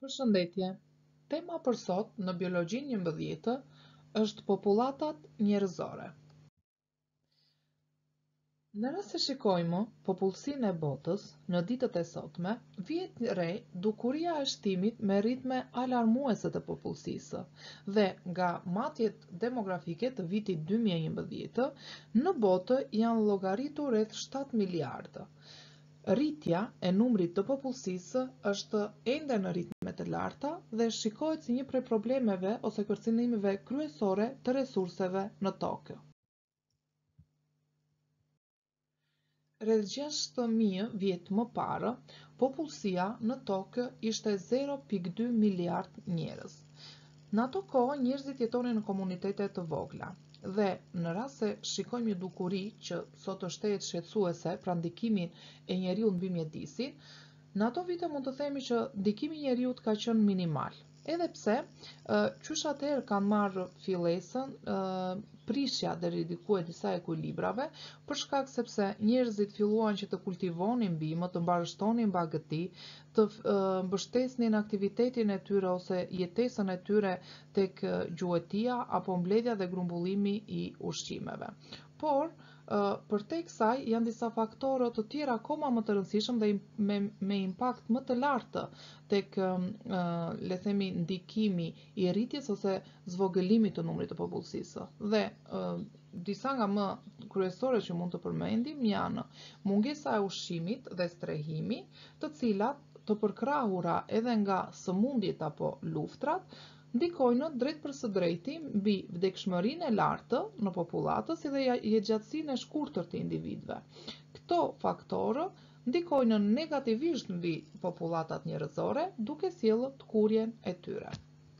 Përshëndetje. Tema për sot në biologjinë 11 është populatat njerëzore. Në rast se shikojmë popullsinë e botës në ditët e sotme, vihet re dukuria e shtimit me ritme alarmuese të popullsisë dhe nga matjet demografike të vitit 2011, në botë janë llogaritur rreth 7 miliardë. Rritja e numrit të popullsisë është ende në ritme të larta dhe shikohet si një prej problemeve ose kërcënimeve kryesore të resurseve në tokë. Rreth 6.000 vjet më parë, popullsia në tokë ishte 0.2 miliard njerëz. Në ato kohë, njerëzit jetonin në komunitete të vogla. Dhe në rast se shikojmë një dukuri që sot është tejet shqetësuese pra ndikimin e njeriut mbi mjedisin, në ato vite mund të themi që ndikimi i njeriut ka qenë minimal. Edhe pse, qysh atëherë kanë marrë fillesën prishja deri diku e disa ekuilibrave, për shkak sepse njerëzit filluan që të kultivonin bimë, të mbarështonin bagëti, të mbështesnin aktivitetin e tyre ose jetesën e tyre tek gjuetia apo mbledhja dhe grumbullimi i ushqimeve. Por, përtej kësaj janë disa faktorë të tjerë akoma më të rëndësishëm dhe me impakt më të lartë tek le themi ndikimi i rritjes ose zvogëlimit të numrit të popullsisë. Dhe disa nga më kryesore që mund të përmendim janë mungesa e ushqimit dhe strehimi, të cilat të përkrahura edhe nga sëmundjet apo luftrat, ndikojnë drejt për së drejti mbi vdekshmërinë e lartë në popullatës si dhe jetëgjatësinë e shkurtër të individëve. Këto faktorë ndikojnë negativisht mbi popullatat njerëzore, duke sjellë tkurjen e tyre.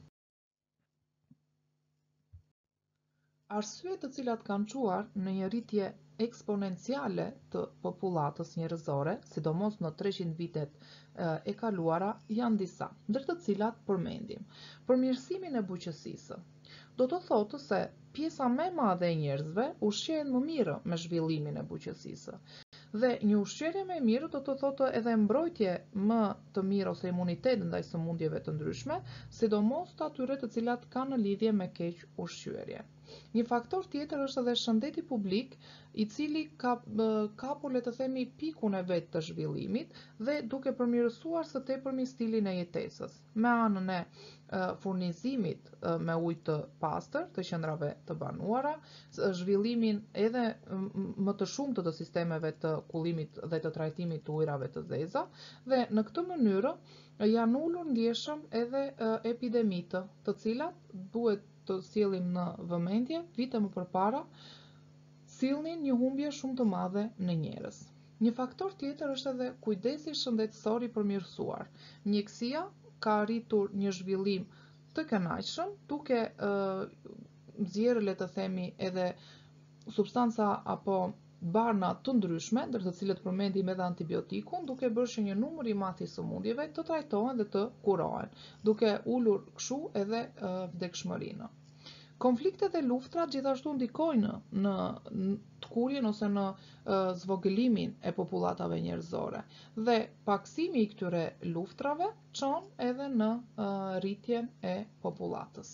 Arsyet të cilat kanë çuar në një rritje eksponenciale të popullatës njerëzore, sidomos në 300 vitet e kaluara, janë disa, ndër të cilat përmendim përmirësimin e buqësisë. Do të thotë se pjesa më e madhe e njerëzve ushqehen më mirë me zhvillimin e buqësisë. Dhe një ushqyerje më e mirë do të thotë edhe mbrojtje më të mirë ose imunitet ndaj sëmundjeve të ndryshme, sidomos të atyre të cilat kanë lidhje me keq ushqyerje. Një faktor tjetër është edhe shëndeti publik, i cili ka kapur le të themi pikun e vet të zhvillimit dhe duke përmirësuar së tepërmi stilin e jetesës, me anën e furnizimit me ujë të pastër të qendrave të banuara, zhvillimin edhe më të shumtë të sistemeve të kullimit dhe të trajtimit të ujrave të zeza, dhe në këtë mënyrë janë ulur ndjeshëm edhe epidemitë, të cilat duhet të sjellim në vëmendje vite më përpara sillnin një humbje shumë të madhe në njerëz. Një faktor tjetër është edhe kujdesi shëndetësor i përmirësuar. Mjekësia ka arritur një zhvillim të kënaqshëm, duke nxjerrë le të themi edhe substanca apo barna të ndryshme, ndër të cilët përmendim edhe antibiotikun, duke bërë që një numër i madh i sëmundjeve të trajtohen dhe të kurohen, duke ulur kështu edhe vdekshmërinë. Konfliktet e luftrat gjithashtu ndikojnë në tkurjen ose në zvogëlimin e popullatave njerëzore dhe paksimi i këtyre luftrave çon edhe në rritjen e popullatës.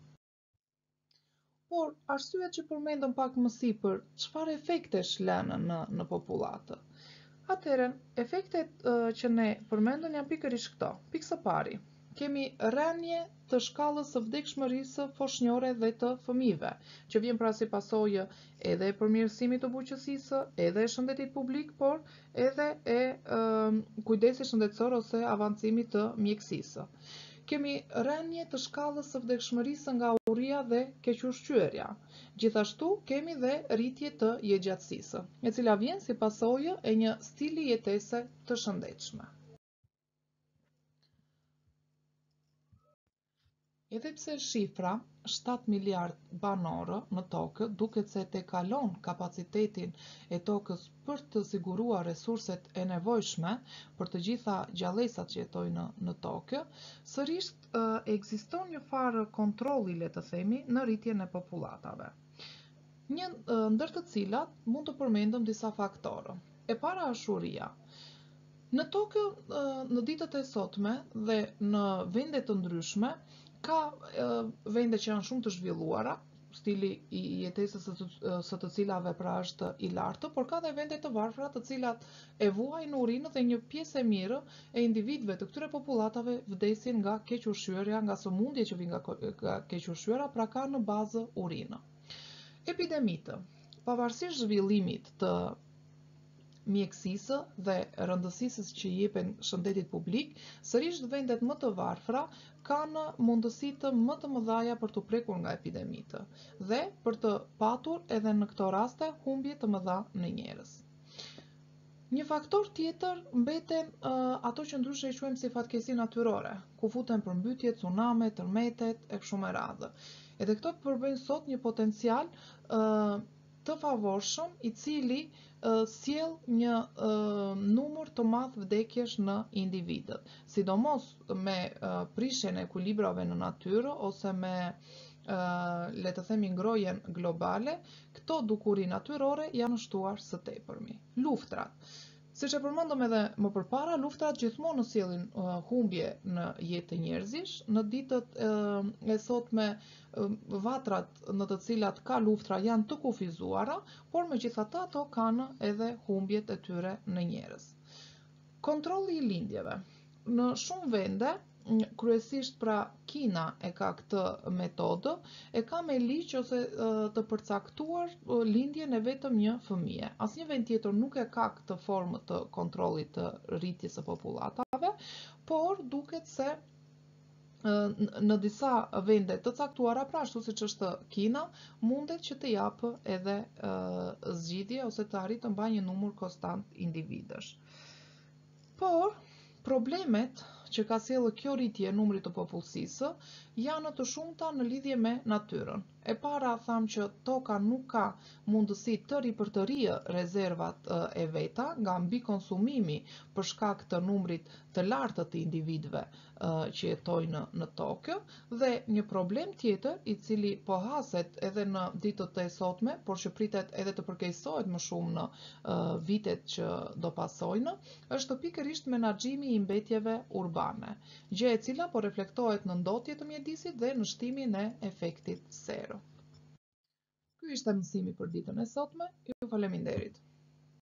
Por arsyet që përmendëm pak më sipër, çfarë efektesh lënë në popullatë? Atëherë, efektet që ne përmendëm janë pikërisht këto. Pikë së pari, kemi rënje të shkallës së vdekshmërisë foshnjore dhe të fëmijëve, që vjen pra si pasojë edhe e përmirësimit të buqësisë, edhe e shëndetit publik, por edhe e kujdesit shëndetësor ose avancimit të mjekësisë. Kemi rënje të shkallës së vdekshmërisë nga urria dhe kequshqyerja. Gjithashtu kemi dhe rritje të jetëgjatësisë, e cila vjen si pasojë e një stili jetese të shëndetshme. Edhe pse shifra 7 miliard banorë në tokë duket se tekalon kapacitetin e tokës për të siguruar resurset e nevojshme për të gjitha gjallësat që jetojnë në tokë, sërish ekziston një farë kontrolli, le të themi, në rritjen e popullatave. Një ndër të cilat mund të përmendëm disa faktorë. E para është uria. Në Tokyo, në ditët e sotme dhe në vende të ndryshme, ka vende që janë shumë të zhvilluara, stili i jetesës së të cilave pra është i lartë, por ka dhe vende të varfra të cilat e vuajnë urinë dhe një pjesë e mirë e individëve të këtyre popullatave vdesin nga kequshqyerja, nga sëmundje që vijnë nga kequshqyera, pra ka në bazë urinë. Epidemitë, pavarësisht zhvillimit të mjekësisë dhe rëndësisë që i jepen shëndetit publik, sërish vendet më të varfra kanë mundësi të më të mëdha për të prekur nga epidemitë dhe për të patur edhe në këto raste humbje të mëdha në njerëz. Një faktor tjetër mbeten ato që ndryshe i quajmë si fatkeqësi natyrore, ku futen përmbytje, tsuname, tërmetet e kështu me radhë. Edhe këto përbëjnë sot një potencial të favorshëm i cili sjell një numër të madh vdekjesh në individët, sidomos me prishjen e ekuilibrave në natyrë ose me le të themi ngrohjen globale, këto dukuri natyrore janë shtuar së tepërmi. Luftrat. Siç e përmendëm edhe më përpara, luftrat gjithmonë sjellin humbje në jetë njerëzish. Në ditët e sotme vatrat në të cilat ka luftra janë të kufizuara, por megjithatë ato kanë edhe humbjet e tyre në njerëz. Kontrolli i lindjeve. Në shumë vende, kryesisht pra Kina e ka këtë metodë, e ka me ligj ose të përcaktuar lindjen e vetëm një fëmije. Asnjë vend tjetër nuk e ka këtë formë të kontrollit të rritjes së popullatave, por duket se në disa vende të caktuara, pra ashtu siç është Kina, mundet që të japë edhe zgjidhje ose të arrijë të mbajë një numër konstant individësh. Por problemet që ka sjellë kjo rritje e numrit të popullsisë janë të shumta në lidhje me natyrën. E para tham që toka nuk ka mundësi të ripërtërrijë rezervat e veta nga mbikonsumimi për shkak të numrit të lartë të individëve që jetojnë në Tokyo, dhe një problem tjetër i cili po haset edhe në ditët e sotme, por që pritet edhe të përkeqësohet më shumë në vitet që do pasojnë, është pikërisht menaxhimi i mbetjeve urbane, gjë e cila po reflektohet në ndotje të mjedisit dhe në shtimin e efektit sero. Ky ishte mësimi për ditën e sotme. Ju faleminderit.